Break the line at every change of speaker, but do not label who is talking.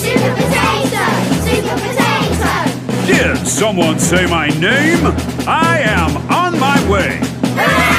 Super Potato! Super Potato!
Did someone say my name? I am on my way.
Hooray!